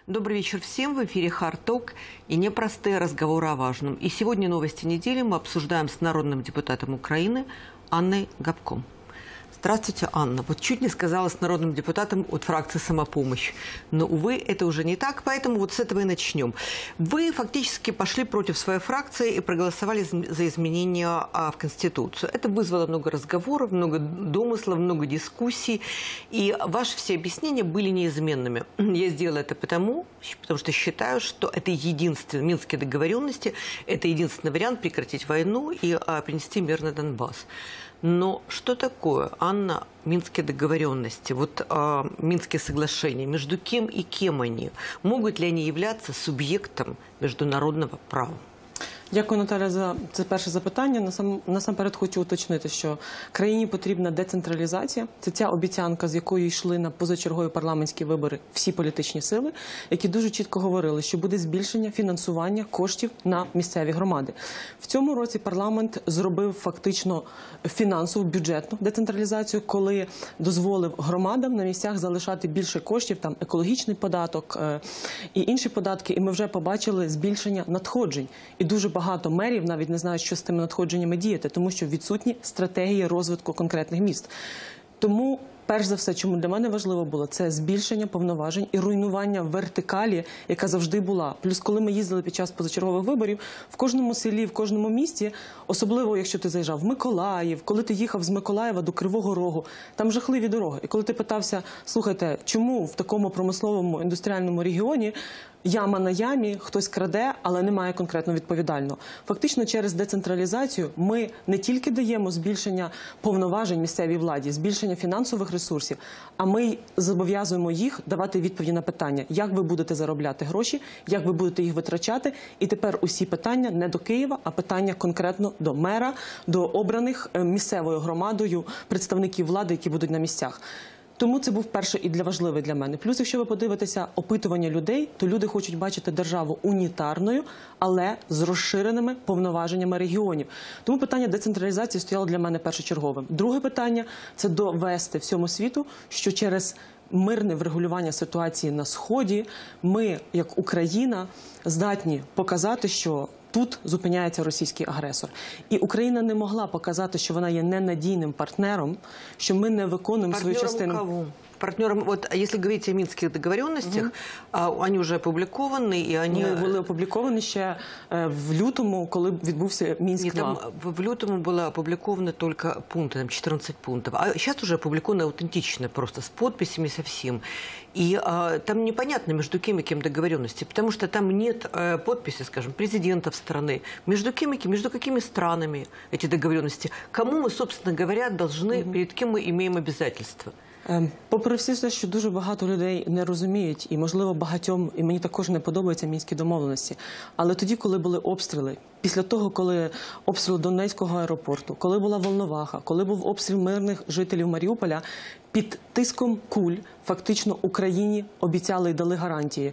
Добрый вечер всем. В эфире «Харток» и непростые разговоры о важном. И сегодня новости недели мы обсуждаем с народным депутатом Украины Анной Гопко. Здравствуйте, Анна. Вот чуть не сказала с народным депутатом от фракции «Самопомощь». Но, увы, это уже не так, поэтому вот с этого и начнем. Вы фактически пошли против своей фракции и проголосовали за изменения в Конституцию. Это вызвало много разговоров, много домыслов, много дискуссий. И ваши все объяснения были неизменными. Я сделала это потому что считаю, что это единственный, минские договоренности, это единственный вариант прекратить войну и принести мир на Донбасс. Но что такое, Анна, минские договоренности, Минские соглашения, между кем и кем они? Могут ли они являться субъектом международного права? Дякую, Наталя, за це перше запитання. Насамперед хочу уточнити, що країні потрібна децентралізація. Це ця обіцянка, з якою йшли на позачергові парламентські вибори всі політичні сили, які дуже чітко говорили, що буде збільшення фінансування коштів на місцеві громади. В цьому році парламент зробив фактично фінансову, бюджетну децентралізацію, коли дозволив громадам на місцях залишати більше коштів, там екологічний податок і інші податки, і ми вже побачили збільшення надходжень. І дуже багато мерів навіть не знають, що з тими надходженнями діяти, тому що відсутні стратегії розвитку конкретних міст. Тому, перш за все, чому для мене важливо було, це збільшення повноважень і руйнування вертикалі, яка завжди була. Плюс, коли ми їздили під час позачергових виборів, в кожному селі, в кожному місті, особливо, якщо ти заїжджав в Миколаїв, коли ти їхав з Миколаєва до Кривого Рогу, там жахливі дороги. І коли ти питався, слухайте, чому в такому промисловому, індустріальному регіоні яма на ямі, хтось краде, але немає конкретно відповідального. Фактично через децентралізацію ми не тільки даємо збільшення повноважень місцевій владі, збільшення фінансових ресурсів, а ми зобов'язуємо їх давати відповіді на питання, як ви будете заробляти гроші, як ви будете їх витрачати. І тепер усі питання не до Києва, а питання конкретно до мера, до обраних місцевою громадою представників влади, які будуть на місцях. Тому це був перший і важливий для мене. Плюс, якщо ви подивитеся опитування людей, то люди хочуть бачити державу унітарною, але з розширеними повноваженнями регіонів. Тому питання децентралізації стояло для мене першочерговим. Друге питання – це довести всьому світу, що через мирне врегулювання ситуації на Сході ми, як Україна, здатні показати, що тут зупиняється російський агресор. І Україна не могла показати, що вона є ненадійним партнером, що ми не виконуємо свою частину. Кого? Партнерам, вот если говорить о минских договоренностях, они уже опубликованы, и они... Вони були опубліковані ще в лютому, коли відбувся Мінськ-2. В лютому было опубликовано только пункты, там 14 пунктов. А сейчас уже опубликовано аутентично, просто с подписями, со всем. И там непонятно, между кем и кем договоренности, потому что там нет подписи, скажем, президентов страны. Между кем и кем, между какими странами эти договоренности? Кому мы, собственно говоря, должны, перед кем мы имеем обязательства? Попри все, що дуже багато людей не розуміють, і, можливо, багатьом, і мені також не подобаються мінські домовленості, але тоді, коли були обстріли, після того, коли обстріл Донецького аеропорту, коли була Волноваха, коли був обстріл мирних жителів Маріуполя, під тиском куль фактично Україні обіцяли і дали гарантії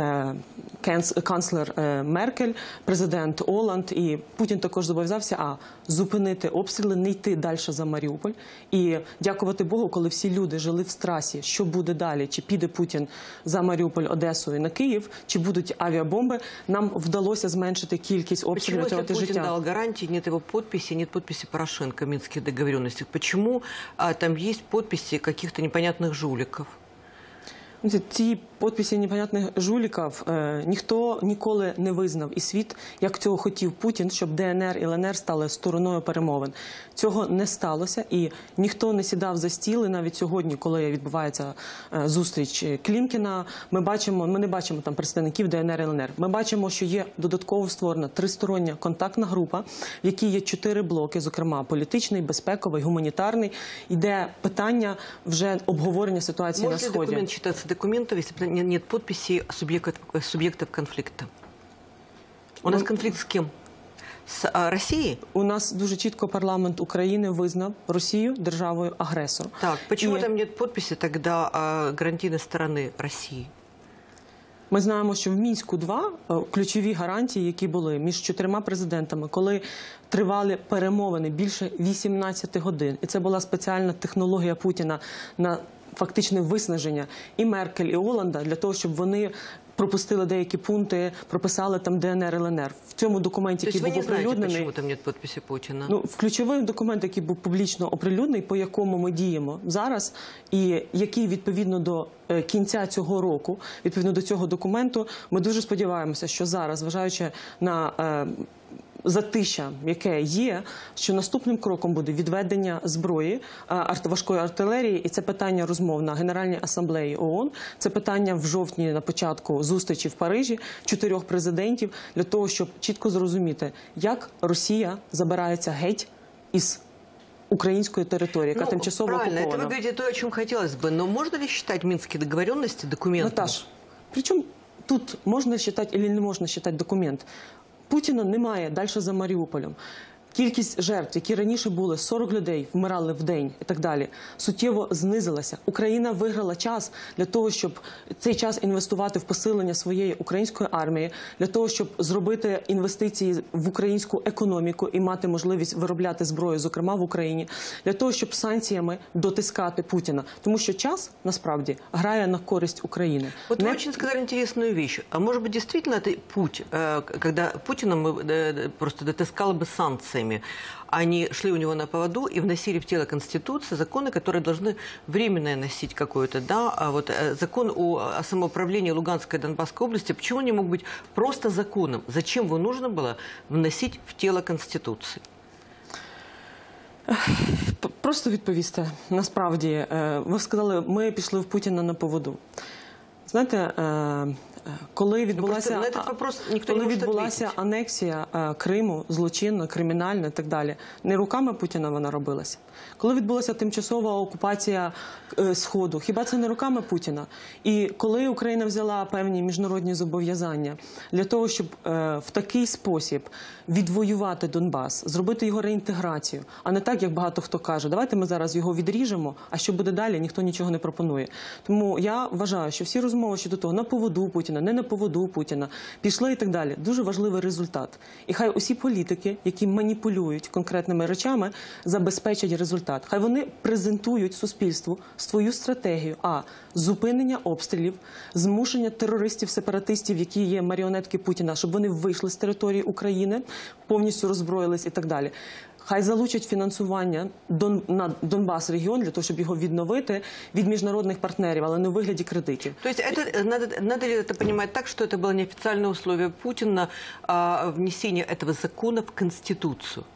канцлер Меркель, президент Оланд, і Путін також зобов'язався зупинити обстріли, не йти далі за Маріуполь. І дякувати Богу, коли всі люди жили в страсі, що буде далі, чи піде Путін за Маріуполь, Одесу і на Київ, чи будуть авіабомби, нам вдалося зменшити кількість обстрілів. Почему, если Путин дал гарантии, нет его подписи, нет подписи Порошенко в Минских договоренностях? Почему там есть подписи каких-то непонятных жуликов? Ці підписи непонятних жуліків ніхто ніколи не визнав, і світ, як цього хотів Путін, щоб ДНР і ЛНР стали стороною перемовин. Цього не сталося, і ніхто не сідав за стіл, і навіть сьогодні, коли відбувається зустріч Клімкіна, ми не бачимо там представників ДНР і ЛНР. Ми бачимо, що є додатково створена тристороння контактна група, в якій є 4 блоки, зокрема політичний, безпековий, гуманітарний, іде питання вже обговорення ситуації на Сході. Може документ читатися документов, если нет подписей субъектов конфликта? У нас конфликт с кем? С Россией? У нас дуже чітко парламент України визнав Росію державою-агресором. Так, почему там нет подписи тогда гарантийной стороны России? Ми знаємо, що в Мінську-2 ключові гарантії, які були між 4 президентами, коли тривали перемовини більше 18 годин, і це була спеціальна технологія Путіна на фактичне виснаження і Меркель, і Оланда для того, щоб вони пропустили деякі пункти, прописали там ДНР, ЛНР. В цьому документі, який був оприлюднений... Чому там немає підпису Путіна? Ну, в ключовий документ, який був публічно оприлюднений, по якому ми діємо зараз, і який відповідно до кінця цього року, відповідно до цього документу, ми дуже сподіваємося, що зараз, зважаючи на затища, яке є, що наступним кроком буде відведення зброї, важкої артилерії, і це питання розмов на Генеральній асамблеї ООН, це питання в жовтні на початку зустрічі в Парижі 4 президентів, для того, щоб чітко зрозуміти, як Росія забирається геть із украинскую территорию, яка тимчасово правильно, окупована. это вы говорите то, о чем хотелось бы, но можно ли считать Минские договоренности документом? Наташ, причому тут можна считать или не можна считать документ? Путіна немає далі за Маріуполем. Кількість жертв, які раніше були, 40 людей вмирали в день і так далі, суттєво знизилася. Україна виграла час для того, щоб цей час інвестувати в посилення своєї української армії, для того, щоб зробити інвестиції в українську економіку і мати можливість виробляти зброю, зокрема в Україні, для того, щоб санкціями дотискати Путіна. Тому що час, насправді, грає на користь України. Вот вы очень сказали интересную вещь. А может быть, действительно, это путь, когда Путина мы просто дотискали бы санкциями, они шли у него на поводу и вносили в тело Конституции законы, которые должны временно носить какой-то, да, а вот закон о самоуправлении Луганской и Донбасской области, почему не мог быть просто законом? Зачем его нужно было вносить в тело Конституции? Просто відповісти. Насправді, ви сказали, ми пішли в Путіна на поводу. Знаєте, коли відбулася анексія Криму, злочинна, кримінальна і так далі, не руками Путіна вона робилася. Коли відбулася тимчасова окупація Сходу, хіба це не руками Путіна? І коли Україна взяла певні міжнародні зобов'язання для того, щоб в такий спосіб відвоювати Донбас, зробити його реінтеграцію, а не так, як багато хто каже, давайте ми зараз його відріжемо, а що буде далі, ніхто нічого не пропонує. Тому я вважаю, що всі розмови щодо того, на поводу Путіна, не на поводу Путіна, пішли і так далі. Дуже важливий результат. І хай усі політики, які маніпулюють конкретними речами, забезпечать результат. Хай вони презентують суспільству свою стратегію, зупинення обстрілів, змушення терористів-сепаратистів, які є маріонетки Путіна, щоб вони вийшли з території України, повністю роззброїлись і так далі. Хай залучать фінансування на Донбас-регіон для того, щоб його відновити від міжнародних партнерів, але не у вигляді кредитів. То есть надо ли это понимать так, что это было неофициальное условие Путина внесения этого закона в Конституцию?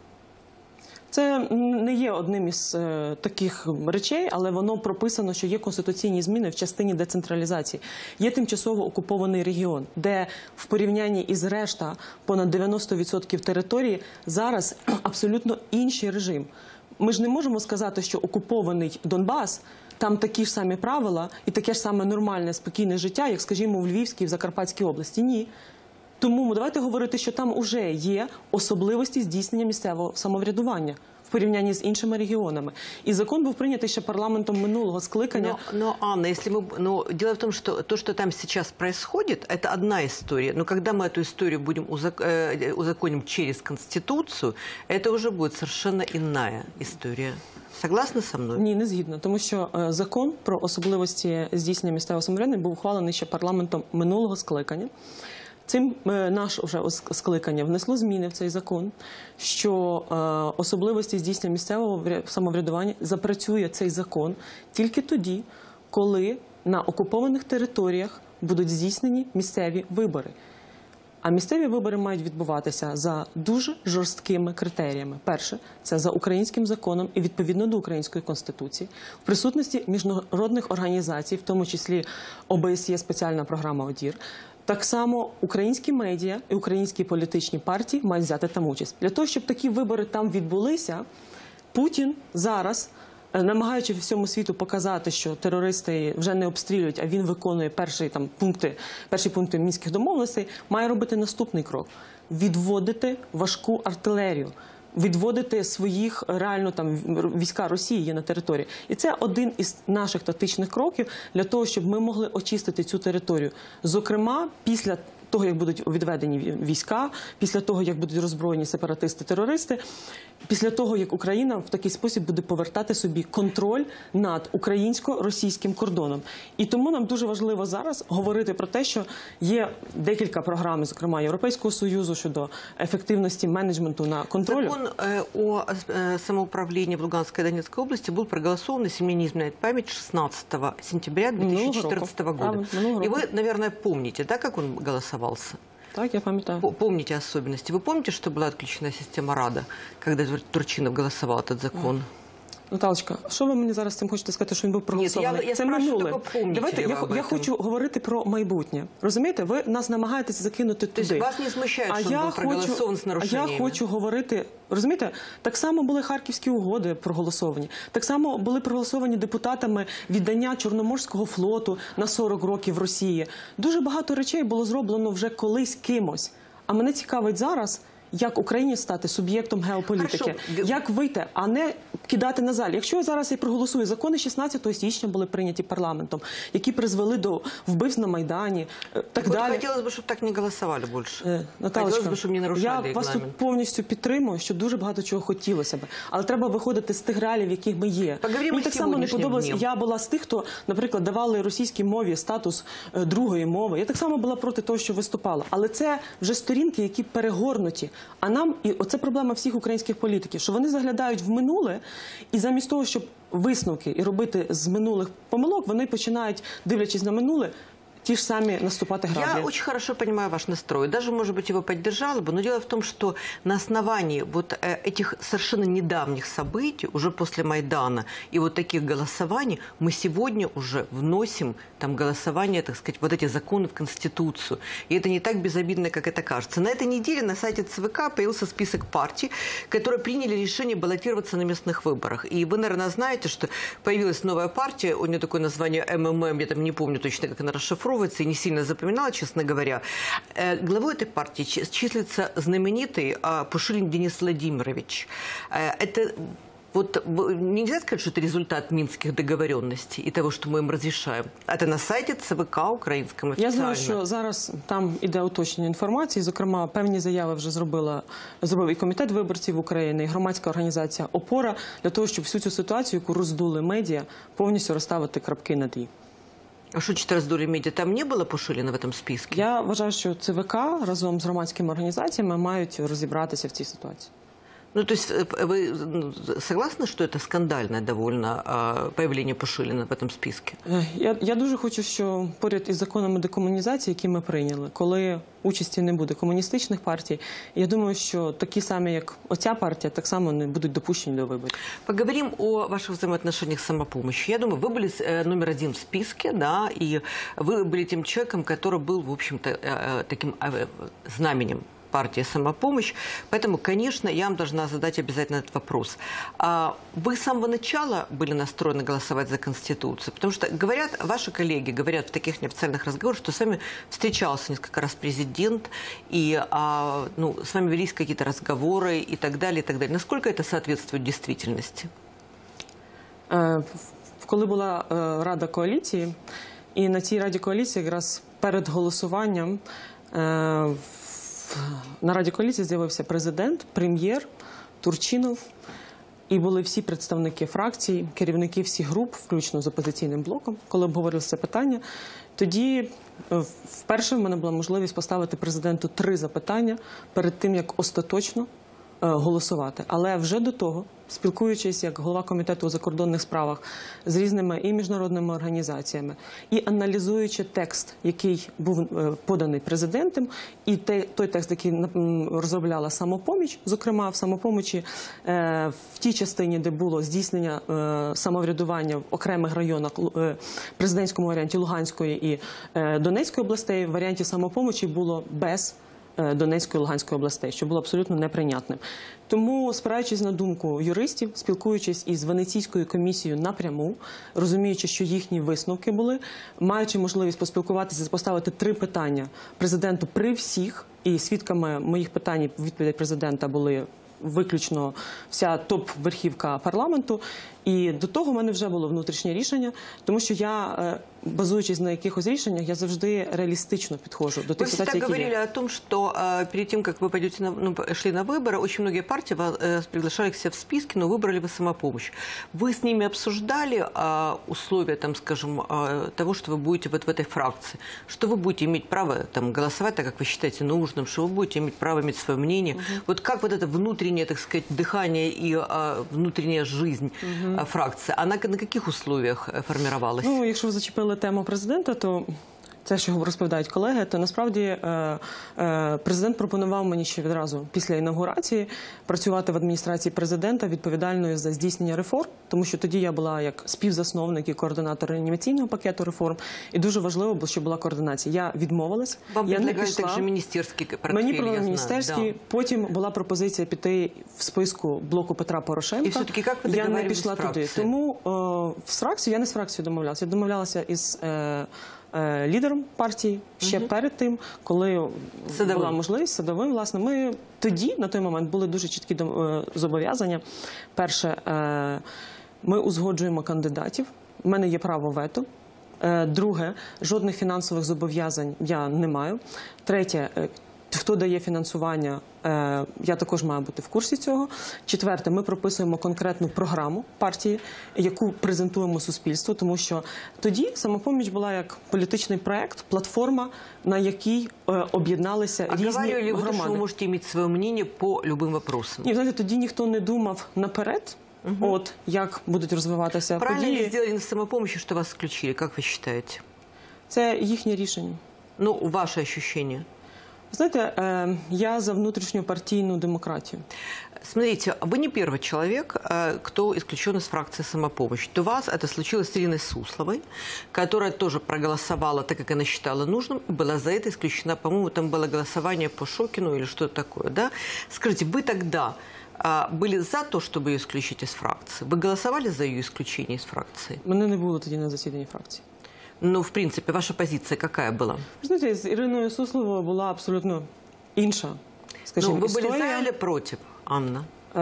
Це не є одним із таких речей, але воно прописано, що є конституційні зміни в частині децентралізації. Є тимчасово окупований регіон, де в порівнянні із решта понад 90% території зараз абсолютно інший режим. Ми ж не можемо сказати, що окупований Донбас, там такі ж самі правила і таке ж саме нормальне, спокійне життя, як, скажімо, в Львівській, в Закарпатській області. Ні. Тому давайте говорити, що там уже є особливості здійснення місцевого самоврядування в порівнянні з іншими регіонами. І закон був прийнятий ще парламентом минулого скликання. Но Анна, дело в том, что то, что там сейчас происходит, это одна история. Но когда мы эту историю будем узаконим через Конституцию, это уже будет совершенно иная история. Согласны со мною? Ні, не згідно. Тому що закон про особливості здійснення місцевого самоврядування був ухвалений ще парламентом минулого скликання. Цим наше вже скликання внесло зміни в цей закон, що особливості здійснення місцевого самоврядування запрацює цей закон тільки тоді, коли на окупованих територіях будуть здійснені місцеві вибори. А місцеві вибори мають відбуватися за дуже жорсткими критеріями. Перше – це за українським законом і відповідно до Української Конституції, в присутності міжнародних організацій, в тому числі ОБСЄ, спеціальна програма ОДІР. Так само українські медіа і українські політичні партії мають взяти там участь. Для того, щоб такі вибори там відбулися, Путін зараз, намагаючи всьому світу показати, що терористи вже не обстрілюють, а він виконує перші пункти Мінських домовленостей, має робити наступний крок – відводити важку артилерію. Відводити своїх реально війська Росії є на території. І це один із наших тактичних кроків для того, щоб ми могли очистити цю територію. Зокрема, після того, як будуть відведені війська, після того, як будуть роззброєні сепаратисти-терористи, після того, як Україна в такий спосіб буде повертати собі контроль над українсько-російським кордоном. І тому нам дуже важливо зараз говорити про те, що є декілька програм, зокрема Європейського Союзу, щодо ефективності менеджменту на контролю. Закон о самоуправлении в Луганской и Донецкой области был проголосован, если мне не изменяет память, 16 сентября 2014 года. И вы, наверное, помните, да, как он голосовался? Так, я пам'ятаю. Помните особенности? Вы помните, что была отключена система РАДА, когда Турчинов голосовал этот закон? Наталочка, що ви мені зараз цим хочете сказати, що він був проголосований? Я це минуле. Давайте я хочу говорити про майбутнє. Розумієте, ви нас намагаєтеся закинути туди. Тобто вас не смущає, що він був проголосований з нарушеннями? А я хочу говорити, розумієте, так само були Харківські угоди проголосовані, так само були проголосовані депутатами віддання Чорноморського флоту на 40 років Росії. Дуже багато речей було зроблено вже колись кимось. А мене цікавить зараз, як Україні стати суб'єктом геополітики, як вийти, а не кидати на залі. Якщо я зараз і проголосую, закони 16 січня були прийняті парламентом, які призвели до вбивств на Майдані, так далі. Хотілося б, щоб так не голосували більше. Наталочка, я вас тут повністю підтримую, що дуже багато чого хотілося б. Але треба виходити з тих реалій, в яких ми є. Мені так само не подобалось. Я була з тих, хто, наприклад, давали російській мові статус другої мови. Я так само була проти того, що виступала. Але це вже сторінки, які перегорнуті. А нам, і оце проблема всіх українських політиків, що вони заглядають в минуле, і замість того, щоб висновки і робити з минулих помилок, вони починають, дивлячись на минуле, те же самые наступать грабли. Я очень хорошо понимаю ваш настрой. Даже, может быть, его поддержала бы. Но дело в том, что на основании вот этих совершенно недавних событий, уже после Майдана, и вот таких голосований, мы сегодня уже вносим там голосование, так сказать, вот эти законы в Конституцию. И это не так безобидно, как это кажется. На этой неделе на сайте ЦВК появился список партий, которые приняли решение баллотироваться на местных выборах. И вы, наверное, знаете, что появилась новая партия, у нее такое название МММ, я там не помню точно, как она расшифровывается, и не сильно запоминала, честно говоря. Главой этой партии числится знаменитый Пушилин Денис Владимирович. Это вот нельзя сказать, что это результат минских договоренностей и того, что мы им разрешаем. Это на сайте ЦВК українському офіційно. Я знаю, що зараз там іде уточнення інформації. Зокрема, певні заяви вже зробив і Комітет виборців України, і громадська організація «Опора» для того, щоб всю цю ситуацію, яку роздули медіа, повністю розставити крапки над «і». А що значить роздули медіа? Там не було Пушиліна в цьому списку? Я вважаю, що ЦВК разом з громадськими організаціями мають розібратися в цій ситуації. Ну, то есть вы согласны, что это скандальное довольно появление Пушилина в этом списке? Я дуже хочу, що поряд із законами декомунізації, які ми прийняли, коли участі не буде комуністичних партій, я думаю, що такі самі, як оця партія, так само не будуть допущені до виборів. Поговорим о ваших взаимоотношениях с самопомощью. Я думаю, вы были номер один в списке, да, и вы были тем человеком, который был, в общем-то, таким знаменем партии «Самопомощь». Поэтому, конечно, я вам должна задать обязательно этот вопрос. Вы с самого начала были настроены голосовать за Конституцию? Потому что говорят, ваши коллеги говорят в таких неофициальных разговорах, что с вами встречался несколько раз президент, и ну, с вами велись какие-то разговоры и так далее, и так далее. Насколько это соответствует действительности? Коли була Рада коаліції, і на цій Раді коаліції якраз перед голосуванням на Раді коаліції з'явився президент, прем'єр, Турчинов, і були всі представники фракцій, керівники всіх груп, включно з опозиційним блоком, коли обговорилося це питання. Тоді вперше в мене була можливість поставити президенту 3 запитання перед тим, як остаточно голосувати. Але вже до того, спілкуючись як голова комітету у закордонних справах з різними і міжнародними організаціями, і аналізуючи текст, який був поданий президентом, і той текст, який розробляла «Самопоміч», зокрема в «Самопомочі» в тій частині, де було здійснення самоврядування в окремих районах, президентському варіанті Луганської і Донецької областей, в варіанті «Самопомочі» було без Донецької і Луганської областей, що було абсолютно неприйнятним. Тому, спираючись на думку юристів, спілкуючись із Венеційською комісією напряму, розуміючи, що їхні висновки були, маючи можливість поспілкуватися, поставити 3 питання президенту при всіх, і свідками моїх питань відповідей президента були виключно вся топ-верхівка парламенту. І до того в мене вже було внутрішнє рішення, тому що я базуючись на якихось рішеннях, я завжди реалістично підходжу до Вы тих всегда ситуацій, які говорили є. о том, что перед тем, как вы пойдете шли на выборы, очень многие партии вас приглашали к себе в списки, но выбрали вы самопомощь. Вы с ними обсуждали условия, там, скажем, того, что вы будете вот в этой фракции, что вы будете иметь право там, голосовать так, как вы считаете нужным, что вы будете иметь право иметь свое мнение. Вот как вот это внутреннее, так сказать, дыхание и внутренняя жизнь фракции, она на каких условиях формировалась? Ну, якщо ви зачепили тему президента, то це, що розповідають колеги, то насправді президент пропонував мені ще відразу після інаугурації працювати в адміністрації президента відповідальною за здійснення реформ, тому що тоді я була як співзасновник і координатор реанімаційного пакету реформ, і дуже важливо, щоб була координація. Я відмовилась, Вам я не предлагали пішла. також міністерський портфель, Мені я провели знаю, міністерський, да. потім була пропозиція піти в списку блоку Петра Порошенка. І все-таки як ви я не договарювались пішла з туди. фракцією? Тому з фракцією, я не з фракцією домовлялася. Я домовлялася із лідером партії ще перед тим, коли була можливість, Садовим, власне. Ми тоді, на той момент, були дуже чіткі зобов'язання. Перше, ми узгоджуємо кандидатів, у мене є право вето. Друге, жодних фінансових зобов'язань я не маю. Третє, хто дає фінансування, я також маю бути в курсі цього. Четверте, ми прописуємо конкретну програму партії, яку презентуємо суспільству, тому що тоді «Самопоміч» була як політичний проект, платформа, на якій об'єдналися різні Говорили ли вы, громади. что вы можете иметь свое мнение по любым вопросам? Ні, знаєте, тоді ніхто не думав наперед, от як будуть розвиватися Правильно події. ли сделали на самопомощи, что вас исключили, как вы считаете? Це їхнє рішення. Ну, ваше ощущение. Знаєте, я за внутрішньопартійну демократію. Смотрите, вы не первый человек, кто исключен из фракции «Самопомощь». До вас это случилось с Ириной Сусловой, которая тоже проголосовала так, как она считала нужным, и была за это исключена. По-моему, там было голосование по Шокину или что-то такое, да? Скажите, вы тогда были за то, чтобы ее исключить из фракции? Вы голосовали за ее исключение из фракции? Мене не було тоді на засіданні фракції. Ну, в принципе, ваша позиция какая была? Ви знаєте, з Іриною Сусловою була абсолютно інша, скажімо, Ну, вы были історія. за или против, Анна?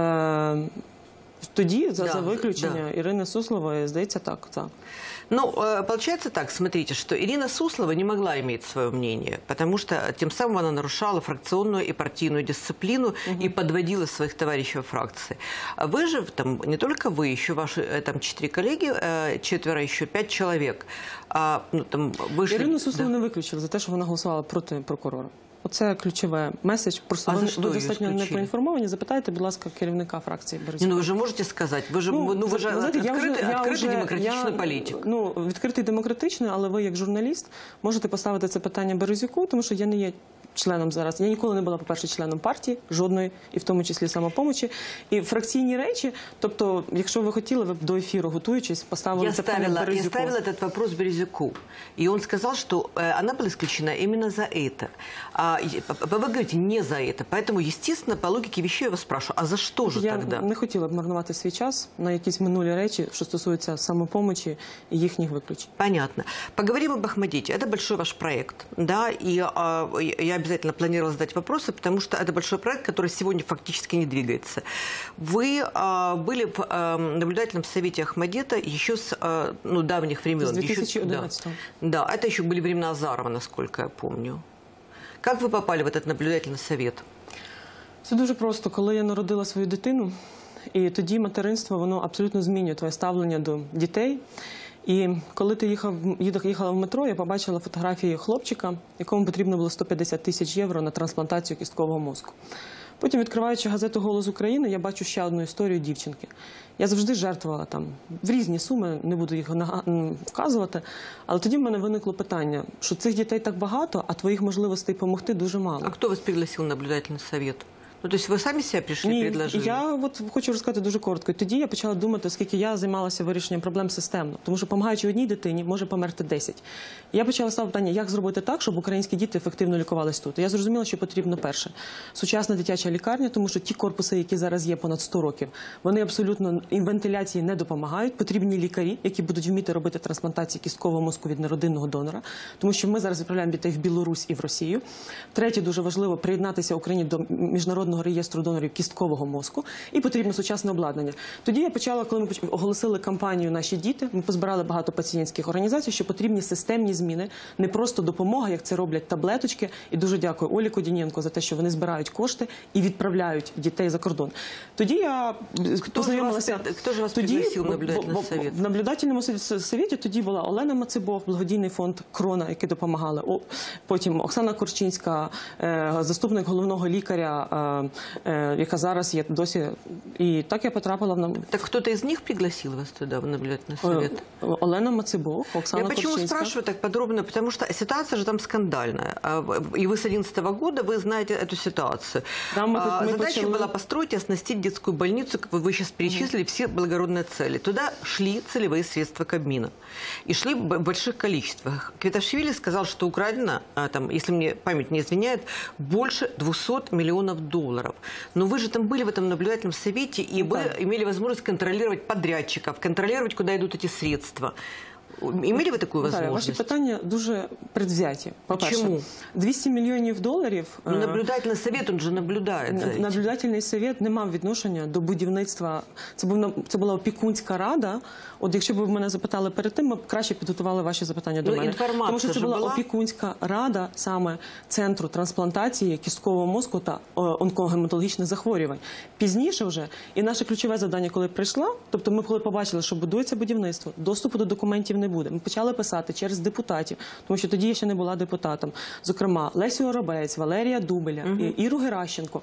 Тоді, за Да, виключення Ірини Суслової, здається, так. Ну, получается так, смотрите, что Ирина Суслова не могла иметь свое мнение, потому что тем самым она нарушала фракционную и партийную дисциплину и подводила своих товарищей в фракции. Вы же, там, не только вы, еще ваши там 4 коллеги, 4, еще 5 человек. Ну, там, вышли... Ірину Суслову не виключили за те, що вона голосувала проти прокурора. Оце ключове меседж. Просто ви достатньо не проінформовані. Запитайте, будь ласка, керівника фракції Березюка. Ну, ви ж можете сказати, ви ж відкритий демократичний політик. Ну, відкритий демократичний, але ви, як журналіст, можете поставити це питання Березюку, тому що я не є членом зараз. Я ніколи не була, по-перше, членом партії, жодної, і в тому числі «Самопомочі». І фракційні речі, тобто, якщо ви хотіли, ви б до ефіру, готуючись, поставили це питання Березюку. Я ставила этот вопрос Березюку, и он сказал, что она была исключена именно за это. Вы говорите, не за это. Поэтому, естественно, по логике вещей я вас спрашиваю, а за что же тогда? Я не хотіла б марнувати свій час на якісь минулі речі, що стосуються «Самопомочі» і їхніх виключень. Понятно. Поговорим об Ахмадите. Это большой ваш проект, да, и я обязательно планировала задать вопросы, потому что это большой проект, который сегодня фактически не двигается. Вы были в наблюдательном совете Ахмадита еще с давних времен. С 2011. Да, это еще были времена Азарова, насколько я помню. Как вы попали в этот наблюдательный совет? Це дуже просто. Коли я народила свою дитину, і тоді материнство, воно абсолютно змінює твоє ставлення до дітей. І коли ти їхала в метро, я побачила фотографії хлопчика, якому потрібно було 150 тисяч євро на трансплантацію кісткового мозку. Потім, відкриваючи газету «Голос України», я бачу ще одну історію дівчинки. Я завжди жертвувала там в різні суми, не буду їх вказувати, але тоді в мене виникло питання, що цих дітей так багато, а твоїх можливостей допомогти дуже мало. А хто вас пригласив на наблюдательний совет? Ну, то есть ви самі себе прийшли, предложили? Ні, я хочу розказати дуже коротко. Тоді я почала думати, оскільки я займалася вирішенням проблем системно. Тому що, допомагаючи одній дитині, може померти 10. Я почала ставити питання, як зробити так, щоб українські діти ефективно лікувались тут. Я зрозуміла, що потрібно перше. Сучасна дитяча лікарня, тому що ті корпуси, які зараз є понад 100 років, вони абсолютно вентиляції не допомагають. Потрібні лікарі, які будуть вміти робити трансплантації кісткового мозку від неродинного донора. Тому що ми зараз відправляємо дітей в Білорусь і в Росію. Третє, дуже важливо, приєднатися Україні до міжнародних міжнародного реєстру донорів кісткового мозку і потрібно сучасне обладнання. Тоді я почала, коли ми оголосили кампанію «Наші діти», ми позбирали багато пацієнтських організацій, що потрібні системні зміни, не просто допомога, як це роблять таблеточки. І дуже дякую Олі Кодінєнко за те, що вони збирають кошти і відправляють дітей за кордон. Тоді я познайомилася... Хто ж вас пригласив в наблюдательний совет? В наблюдательному совєті тоді була Олена Мацебох, благодійний фонд «Крона», які допомагали. Потім Оксана Корчинська, заступник головного лікаря, яка зараз є досі. І так я потрапила в... Так хто-то із них пригласил вас туда, в наблюдательный совет? Олена Мацебох, Оксана Корчинська. Я почему спрашиваю так подробно? Потому что ситуация же там скандальная. И вы с 2011 года, вы знаете эту ситуацию. Да, задача была построить и оснастить детскую больницу, как вы сейчас перечислили, все благородные цели. Туда шли целевые средства Кабмина. И шли в больших количествах. Квиташвили сказал, что украдено, там, если мне память не изменяет, больше 200 миллионов долларов. Но вы же там были в этом наблюдательном совете, и вы имели возможность контролировать подрядчиков, контролировать, куда идут эти средства. Имели ви таку можливість? Ваші питання дуже предвзяті. Чому? 200 мільйонів доларів... Ну, наблюдательний совет, він же наблюдає за цим. Наблюдательний совет не мав відношення до будівництва. Це була опікунська рада. От якщо б ви мене запитали перед тим, ми б краще підготували ваші запитання до мене. Тому що це була опікунська рада саме Центру трансплантації кісткового мозку та онкогематологічних захворювань. Пізніше вже, і наше ключове завдання, коли прийшла, тобто ми коли побачили, що будується будівництво, доступу до документів не буде. Ми почали писати через депутатів, тому що тоді я ще не була депутатом. Зокрема, Лесю Оробець, Валерія Дубеля, Іру Геращенко.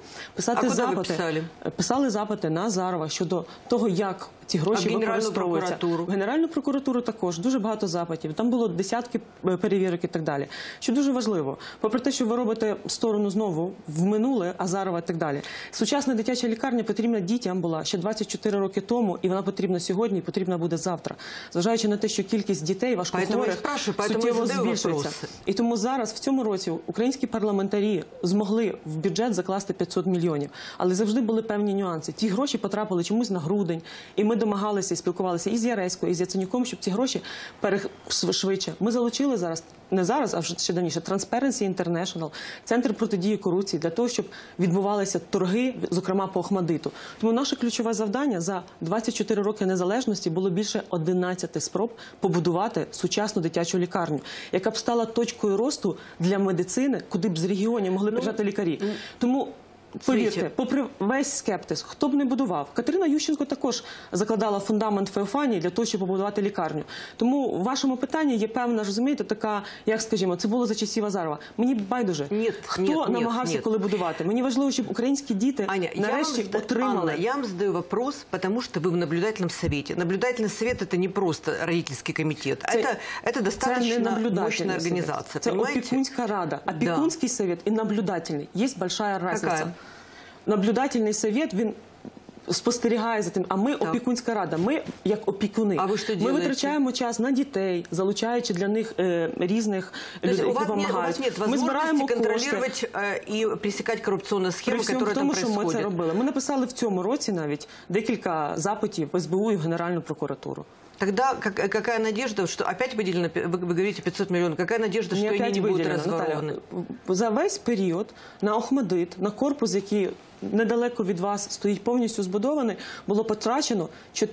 Писали запити на Азарова щодо того, як ці гроші використовуються. В Генеральну прокуратуру також. Дуже багато запитів. Там було десятки перевірок і так далі. Що дуже важливо, попри те, що ви робите сторону знову в минуле, Азарова і так далі. Сучасна дитяча лікарня потрібна дітям була ще 24 роки тому, і вона потрібна сьогодні, і потрібна буде завтра. Зважаючи на те, що кількість дітей важкохворих суттєво збільшується. І тому зараз, в цьому році, українські парламентарі змогли в бюджет закласти 500 мільйонів. Але завжди були певні нюанси. Ті гроші потрапили чомусь на грудень. І ми домагалися і спілкувалися і з Яреською, і з Яценюком, щоб ці гроші швидше. Ми залучили зараз, не зараз, а ще давніше, Transparency International, Центр протидії корупції, для того, щоб відбувалися торги, зокрема по Охмадиту. Тому наше ключове завдання за 24 роки незалежності було більше 11 спроб побудувати сучасну дитячу лікарню, яка б стала точкою росту для медицини, куди б з регіонів могли приїжджати лікарі. Тому повірте, попри весь скептиз, хто б не будував. Катерина Ющенко також закладала фундамент Феофанії для того, щоб побудувати лікарню. Тому в вашому питанні є певна, розумієте, така, як скажімо, це було за часів Азарова. Мені байдуже, хто намагався коли будувати. Мені важливо, щоб українські діти нарешті отримали. Анна, я вам задаю вопрос, потому что вы в наблюдательном совете. Наблюдательный совет – это не просто родительский комитет, это достаточно мощная организация. Это опекунская рада. Опекунский совет и наблюдательный. Есть большая разница. Какая? Наблюдательний совет, він спостерігає за тим, а ми опікунська рада, ми як опікуни. А ви що ми витрачаємо час на дітей, залучаючи для них різних людей, які допомагають. Ми збираємо контролювати і пресікати корупційні схеми, які там происходят. Тому, що ми це робили. Ми написали в цьому році навіть декілька запитів в СБУ і в Генеральну прокуратуру. Тогда какая надежда, что опять выделено, вы говорите, 500 миллионов, какая надежда, что они не будут разворованы? За весь період на Охмадит, на корпус, який недалеко від вас стоїть повністю збудований, було потрачено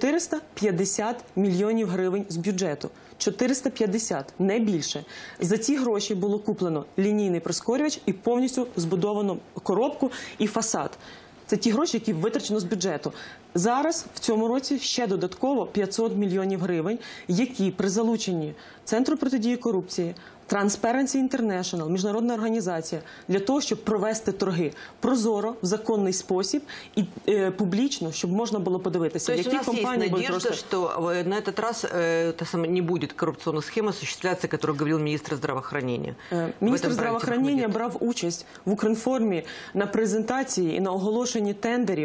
450 мільйонів гривень з бюджету. 450, не більше. За ці гроші було куплено лінійний прискорювач і повністю збудовано коробку і фасад. Це ті гроші, які витрачено з бюджету. Зараз, в цьому році, ще додатково 500 мільйонів гривень, які при залученні Центру протидії корупції, Transparency International, міжнародна організація, для того, щоб провести торги прозоро, в законний спосіб і публічно, щоб можна було подивитися, які компанії будуть просто... То есть у нас есть надежда, что на этот раз не будет коррупционных схем осуществляться, о которых говорил министр здравоохранения? Міністр здравоохранения брав участь в Укрінформі на презентації і на оголошенні тендерів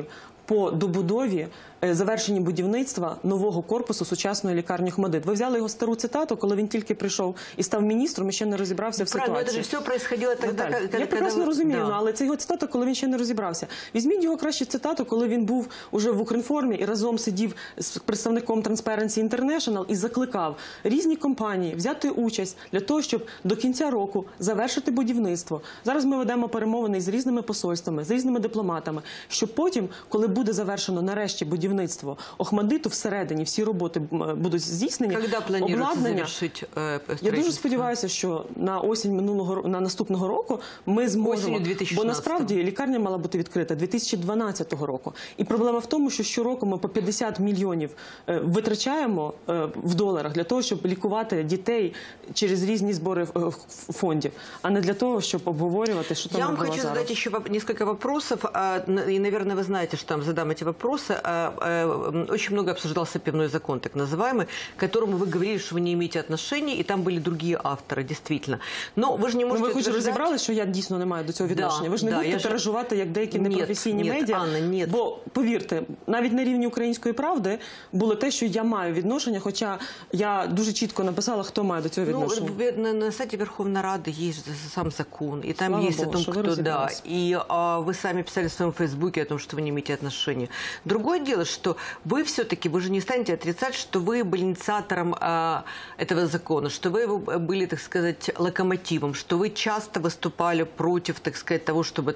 по добудові, завершенні будівництва нового корпусу сучасної лікарні ОХМАТДИТ. Ви взяли його стару цитату, коли він тільки прийшов і став міністром, і ще не розібрався в ситуації. Правильно, це ж все происходило тоді, коли... Я прекрасно розумію, але це його цитата, коли він ще не розібрався. Візьміть його краще цитату, коли він був уже в Укрінформі і разом сидів з представником Transparency International і закликав різні компанії взяти участь для того, щоб до кінця року завершити будівництво. Зараз ми ведемо перемовини з різними посольствами, з різними дипломатами, щоб потім, коли буде завершено нарешті будівництво ОХМАТДИТу всередині, всі роботи будуть здійснені. Коли планується завершити Я дуже сподіваюся, що на осінь на наступного року ми зможемо, бо насправді лікарня мала бути відкрита 2012 року. І проблема в тому, що щороку ми по 50 мільйонів витрачаємо в доларах для того, щоб лікувати дітей через різні збори фондів, а не для того, щоб обговорювати, що там робила зараз. Я вам хочу задать еще несколько вопросов, и, наверное, вы знаете, что там задам эти вопросы. Очень много обсуждался пивной закон, так называемый, к которому вы говорили, что вы не имеете отношения, и там были другие авторы, действительно. Но вы же не можете... Ви хоч розібрали, що я дійсно не маю до цього відношення? Ви ж не будете тиражувати, як деякі непрофесійні медіа. Анна, бо, повірте, навіть на рівні «Української правди» було те, що я маю відношення, хоча я дуже чітко написала, хто має до цього відношення. На сайте Верховной Рады есть сам закон, и там Слава есть Богу, о том, что вы кто... Да, разобрались. и вы сами писали в своем фейсбуке о том, что вы не имеете отношения. Другое дело, что вы все-таки, вы же не станете отрицать, что вы были инициатором этого закона, что вы были, так сказать, локомотивом, что вы часто выступали против, так сказать, того, чтобы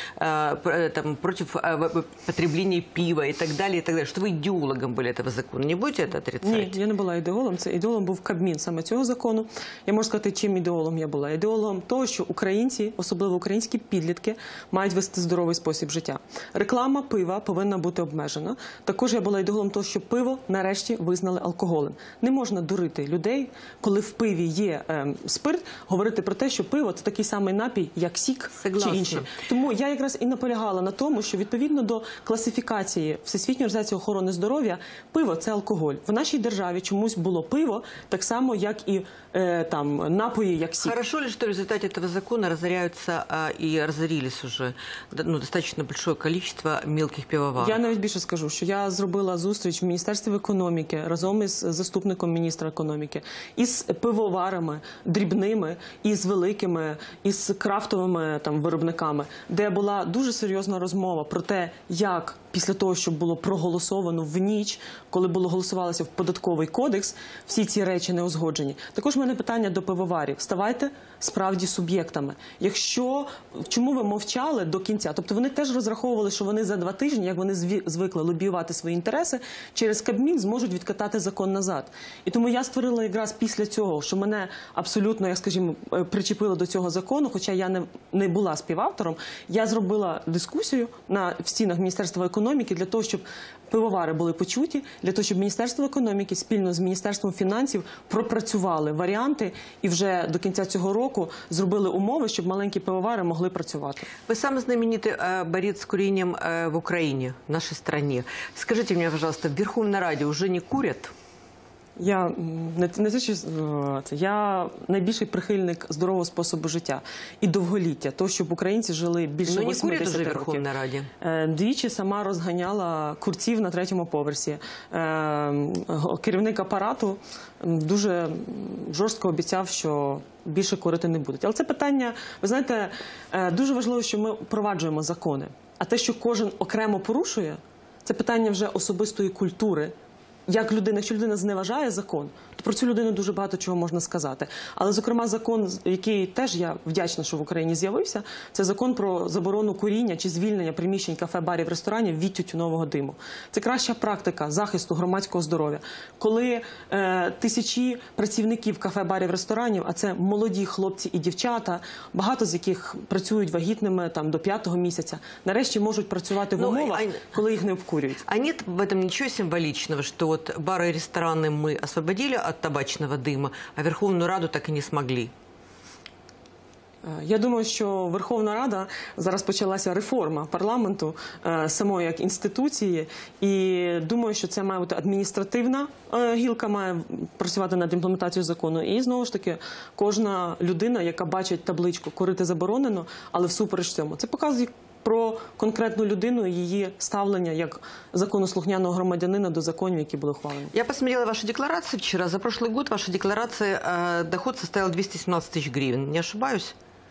против потребления пива и так далее, что вы идеологом были этого закона. Не будете это отрицать? Ні, я не була ідеологом. Це ідеологом був Кабмін саме цього закону. Я можу сказати, чим ідеологом я була. Ідеологом того, що українці, особливо українські підлітки, мають вести здоровий спосіб життя. Реклама пива повинна бути обмежена. Також я була ідеологом того, що пиво нарешті визнали алкоголем. Не можна дурити людей, коли в пиві є спирт, говорити про те, що пиво – це такий самий напій, як сік чи інші. Тому я якраз і наполягала на тому, що відповідно до класифікації Всесвітньої організації охорони здоров'я, пиво – це алкоголь. В нашій державі чомусь було пиво так само, як і напої, як сік. Хорошо ли, что в результате этого закона разоряются и разорились уже достаточно большое количество мелких пивоваров? Я навіть більше скажу, що я зробила зустріч в Міністерстві економіки разом із заступником міністра економіки, із пивоварами дрібними, із великими, із крафтовими виробниками, де була дуже серйозна розмова про те, як після того, що було проголосовано в ніч, коли було голосувалося в податковий кодекс, всі ці речі не узгоджені. Також в мене питання до пивоварів. Ставайте справді суб'єктами. Чому ви мовчали до кінця? Тобто вони теж розраховували, що вони за 2 тижні, як вони звикли лобіювати свої інтереси, через Кабмін зможуть відкатати закон назад. І тому я створила якраз після цього, що мене абсолютно, як скажімо, причепили до цього закону, хоча я не була співавтором, я зробила дискусію в стінах Міністерства економіки для того, щоб пивовари були почуті, для того, щоб Міністерство економіки спільно з Міністерством фінансів пропрацювали варіанти і вже до кінця цього року зробили умови, щоб маленькі пивовари могли працювати. Вы самый знаменитый борец с курением в Украине, в нашей стране. Скажите мне, пожалуйста, в Верховной Раде уже не курят? Я найбільший прихильник здорового способу життя і довголіття, того, щоб українці жили більше 80 років. Ну, не курять уже в Верховній Раді? Двічі сама розганяла курців на 3-му поверсі. Керівник апарату дуже жорстко обіцяв, що більше курити не будуть. Але це питання, ви знаєте, дуже важливо, що ми впроваджуємо закони. А те, що кожен окремо порушує, це питання вже особистої культури. Якщо людина зневажає закон, то про цю людину дуже багато чого можна сказати. Але, зокрема, закон, який теж я вдячна, що в Україні з'явився, це закон про заборону куріння чи звільнення приміщень кафе, барів, ресторанів від тютюнового диму. Це краща практика захисту громадського здоров'я. Коли тисячі працівників кафе, барів, ресторанів, а це молоді хлопці і дівчата, багато з яких працюють вагітними до 5-го місяця, нарешті можуть працювати в умовах, коли їх не обкурюють. А нет в этом ничего символичного, что вот бары и рестораны мы освободили от табачного дыма, а Верховную Раду так и не смогли? Я думаю, що Верховна Рада, зараз почалася реформа парламенту, самої як інституції, і думаю, що це має бути адміністративна гілка, має працювати над імплементацією закону. І, знову ж таки, кожна людина, яка бачить табличку «Курити заборонено», але всупереч цьому. Це показує про конкретну людину і її ставлення як законослухняного громадянина до законів, які були ухвалені. Я посмотрела ваши декларации вчера. За прошлый год ваша декларация, доход составил 217 тысяч гривен. Не ошибаюсь?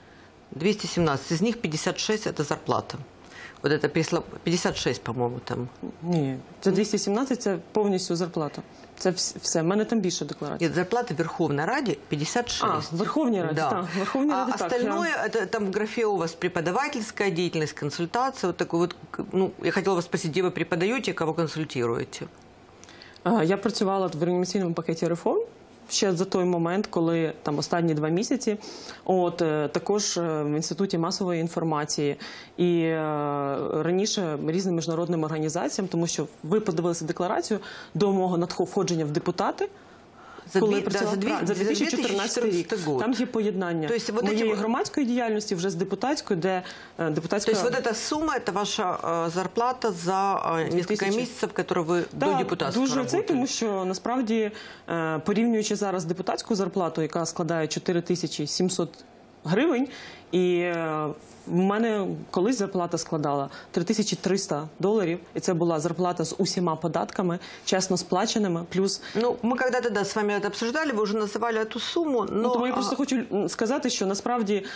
217. Из них 56 – это зарплата. Вот это 56, по-моему, там. Ні, це 217 – це повністю зарплата. Це все. В мене там більше декларацій. Нет, зарплата в Верховной Раде 56. В Верховній Раді, Да. так. В Верховній Раді, так. Остальное, это там в графе у вас преподавательская деятельность, консультация. Вот такой вот, ну, я хотела вас спросить, где вы преподаете, кого консультируете? Я працювала в реанімаційному пакеті реформ ще за той момент, коли там останні 2 місяці, також в Інституті масової інформації і раніше різним міжнародним організаціям, тому що ви подивилися декларацію до мого входження в депутати, коли працювала за 2014 рік. год. Там є поєднання моєї громадської діяльності вже з депутатською, де депутатська... То есть вот эта сумма, это ваша зарплата за несколько месяцев, которые вы до депутатского дуже работали? Тому що насправді, порівнюючи зараз депутатську зарплату, яка складає 4700 гривень, і в мене колись зарплата складала $3300, і це була зарплата з усіма податками, чесно сплаченими, плюс... Ну, мы когда-то, да, с вами это обсуждали, вы уже называли эту сумму, но... Тому я просто хочу сказати, що насправді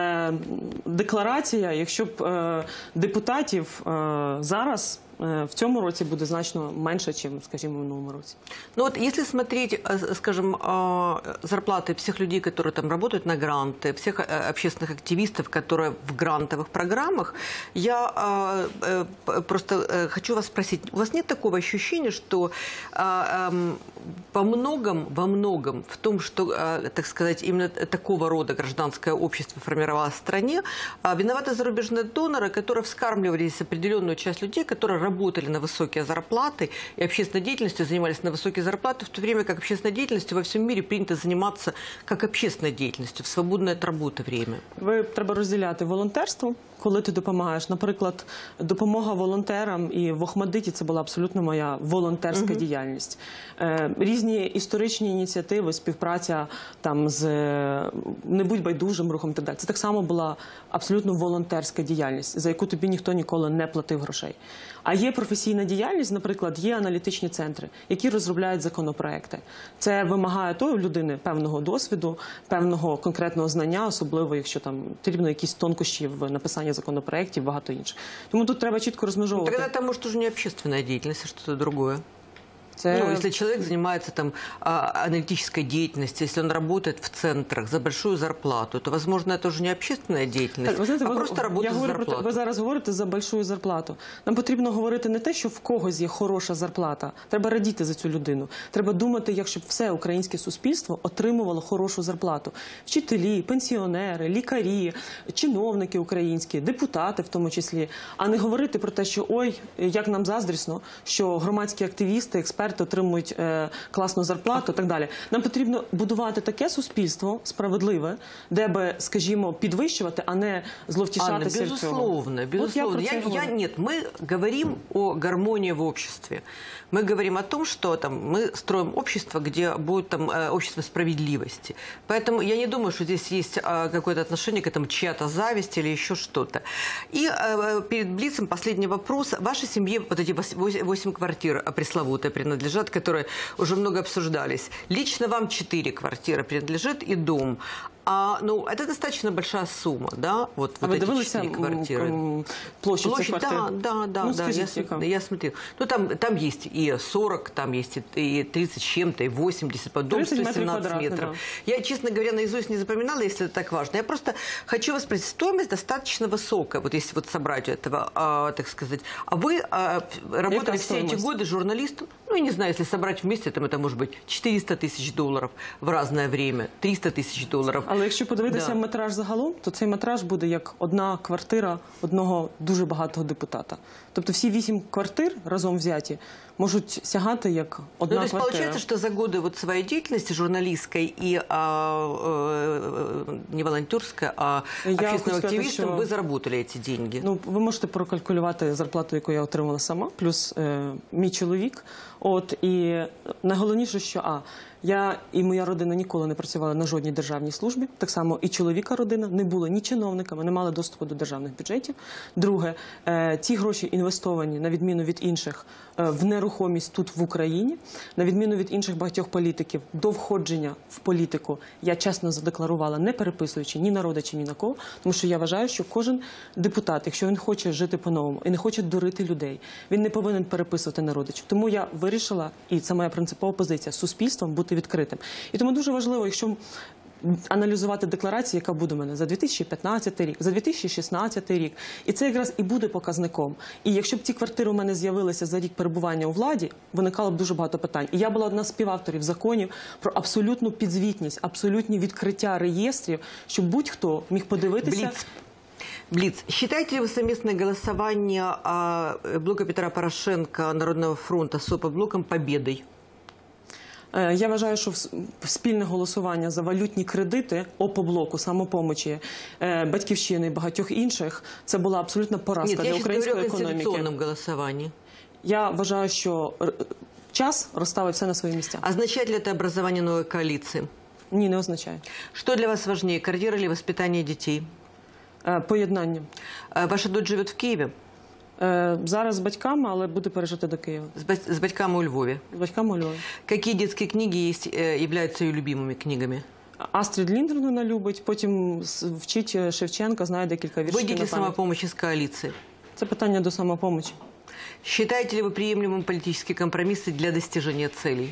декларація, якщо б депутатів зараз... в цьому році буде значно менше, ніж, скажімо, в минулому році. Ну вот если смотреть, скажем, зарплаты всех людей, которые там работают на гранты, всех общественных активистов, которые в грантовых программах, я просто хочу вас спросить, у вас нет такого ощущения, что во многом в том, что, так сказать, именно такого рода гражданское общество формировалось в стране, виноваты зарубежные доноры, которые вскармливались определенную часть людей, которые работали на высокие зарплаты и общественной деятельностью занимались на высокие зарплаты, в то время как общественной деятельностью во всем мире принято заниматься как общественной деятельностью в свободное от работы время. Треба розділяти волонтерство, коли ти допомагаєш. Наприклад, допомога волонтерам і в Охмадиті – це була абсолютно моя волонтерська діяльність. Різні історичні ініціативи, співпраця там з «Не будь байдужим» рухом і так далі. Це так само була абсолютно волонтерська діяльність, за яку тобі ніхто ніколи не платив грошей. А є професійна діяльність, наприклад, є аналітичні центри, які розробляють законопроекти. Це вимагає того людини певного досвіду, певного конкретного знання, особливо якщо там потрібно якісь тонкощі в написанні законопроектів, багато інших. Тому тут треба чітко розмежовувати. Тогда это, может, уже не общественная деятельность, а что-то другое. Ну, если человек занимается там аналитической деятельностью, если он работает в центрах за большую зарплату, то, возможно, это уже не общественная деятельность, просто работа за зарплату. Ви зараз говорите за большую зарплату. Нам потрібно говорити не те, що в когось є хороша зарплата. Треба радіти за цю людину. Треба думати, як щоб все українське суспільство отримувало хорошу зарплату. Вчителі, пенсіонери, лікарі, чиновники українські, депутати в тому числі. А не говорити про те, що ой, як нам заздрісно, що громадські активісти, експерти отримують класну зарплату і так далі. Нам потрібно будувати таке суспільство справедливе, де би, скажімо, підвищувати, а не зловтішатися в цьому. Безусловно. Нет, мы говорим о гармонии в обществе. Мы говорим о том, что там, мы строим общество, где будет там, общество справедливости. Поэтому я не думаю, что здесь есть какое-то отношение к этому, чья-то зависть или еще что-то. И перед Блицем последний вопрос. В вашей семье вот эти 8 квартир пресловутые принадлежат, которые уже много обсуждались. Лично вам 4 квартиры принадлежит и дом. Ну, это достаточно большая сумма, да? Вот вы эти дивились 4 квартиры. Площадь квартир? Да, я смотрел. Ну, там есть и 40, там есть и 30 с чем-то, и 80, дом 117 метров. Да. Я, честно говоря, наизусть не запоминала, если это так важно. Я просто хочу вас спросить, стоимость достаточно высокая, вот если вот собрать этого, так сказать. А вы работали все эти годы журналистом? Ну, я не знаю, если собрать вместе, там это может быть $400 000 в разное время, $300 000. Але якщо подивитися метраж загалом, то цей метраж буде як одна квартира одного дуже багатого депутата. Тобто всі 8 квартир разом взяті можуть сягати як одна Ну, то есть квартира. получается, что за годы вот своей деятельности журналистской и не волонтерской, а Я хочу общественным сказати, активистом що- вы заработали эти деньги. Ну, ви можете прокалькулювати зарплату, яку я отримала сама, плюс мій чоловік. І найголовніше, що я і моя родина ніколи не працювали на жодній державній службі. Так само і чоловіка родина не були ні чиновниками, не мали доступу до державних бюджетів. Друге, ці гроші інвестовані, на відміну від інших, в нерухомість тут в Україні, на відміну від інших багатьох політиків, до входження в політику я чесно задекларувала, не переписуючи ні на родичі, ні на кого, тому що я вважаю, що кожен депутат, якщо він хоче жити по-новому і не хоче дурити людей, він не повинен переписувати на родичів. Тому я вирішила, і це моя принципова позиція, з суспільством бути відкритим. І тому дуже важливо, якщо аналізувати декларацію, яка буде в мене за 2015 рік, за 2016 рік. І це якраз і буде показником. І якщо б ці квартири у мене з'явилися за рік перебування у владі, виникало б дуже багато питань. І я була одна з співавторів законів про абсолютну підзвітність, абсолютні відкриття реєстрів, щоб будь-хто міг подивитися. Блиц. Считаете ли вы совместное голосование блока Петра Порошенко, Народного фронта с ОП-блоком победой? Я вважаю, що спільне голосування за валютні кредити ОП-блоку, Самопомочі, Батьківщини і багатьох інших – це була абсолютна поразка для української економіки. Нет, я сейчас говорю о конституционном голосовании. Я вважаю, що час розставить все на свої місця. Означает ли это образование новой коалиции? Ні, не означає. Что для вас важнее, карьера или воспитание детей? Поєднання. Ваша дочь живет в Киеве? Зараз з батьками, але буде пережити до Києва. С батьками у Львове? З батьками у Львові. Какие детские книги являются ее любимыми книгами? Астрід Ліндгрен вона любить, потім вчить Шевченка, знає декілька віршів. Выйдет ли самопомощь из коалиции? Це питання до самопомочі. Считаете ли вы приемлемым политические компромиссы для достижения целей?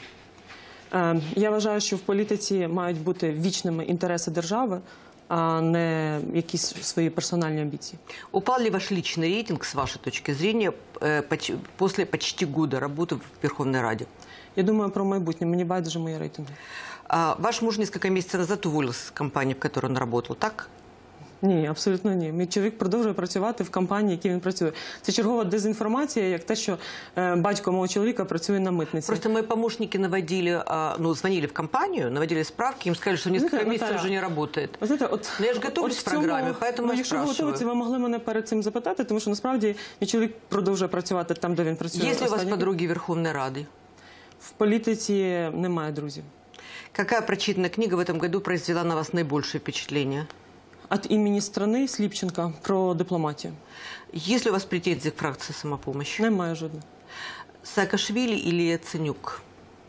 Я вважаю, що в політиці мають бути вічними інтереси держави, а не якісь свої персональні амбіції. Упал ли ваш личный рейтинг, с вашей точки зрения, после почти года работы в Верховной Раде? Я думаю про майбутнє, мені байдуже мої рейтинги. Ваш муж несколько месяцев назад уволился с компании, в которой он работал, так? Ні, абсолютно ні. Мій чоловік продовжує працювати в компанії, в якій він працює. Це чергова дезінформація, як те, що батько мого чоловіка працює на митниці. Просто мои помощники звонили в компанию, наводили справки, им сказали, что несколько месяцев уже не работает. Ви знаєте, Но я ж готовлюсь к программе, поэтому я якщо ви готові, спрашиваю. ви могли мене перед цим запитати, тому що насправді мій чоловік продовжує працювати там, де він працює. Есть ли у вас останні- подруги Верховной Рады? В політиці немає друзів. Какая прочитанная книга в этом году произвела на вас наибольшее впечатление? От імені страни Сліпченка про дипломатію. Есть ли у вас претензии к фракции «Самопомощь»? Немає жодної. Саакашвили или Яценюк?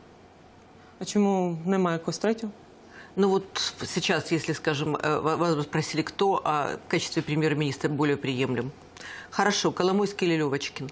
А чому немає когось третього? Ну вот сейчас, если, скажем, вас спросили, кто в качестве премьер-министра более приемлем? Хорошо, Коломойский или Левочкин?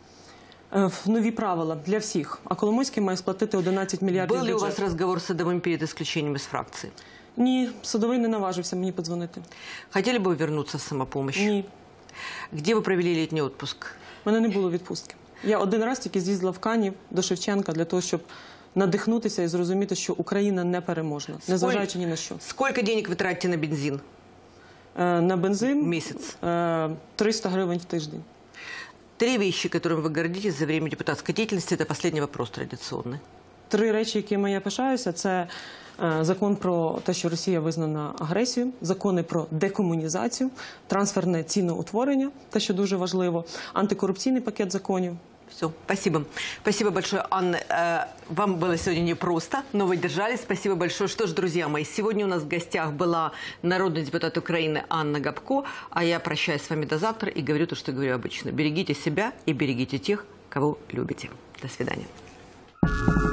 Нові правила для всіх. А Коломойський має сплатити 11 мільярдів Был ли у бюджету. вас разговор с Садовым перед исключением из фракции? Ні, Садовий не наважився мені подзвонити. Хотели бы вы вернуться в «Самопомощь»? Ні, Где вы провели летний отпуск? в мене не було відпустки. Я один раз тільки з'їздила в Канів до Шевченка для того, щоб надихнутися і зрозуміти, що Україна непереможна, незважаючи ні на що. Сколько денег вы тратите на бензин На в бензин месяц? 300 гривень в тиждень. 3 вещи, которыми вы гордитесь за время депутатской деятельности, это последний вопрос традиционный. 3 речі, якими я пишаюся, це закон про те, що Росія визнана агресією, закони про декомунізацію, трансферне ціноутворення, те, що дуже важливо, антикорупційний пакет законів. Все, спасибо. Спасибо большое, Анна. Вам было сегодня непросто, но вы держались. Спасибо большое. Что ж, друзья мои, сегодня у нас в гостях была народный депутат Украины Анна Гопко, а я прощаюсь с вами до завтра и говорю то, что говорю обычно. Берегите себя и берегите тех, кого любите. До свидания.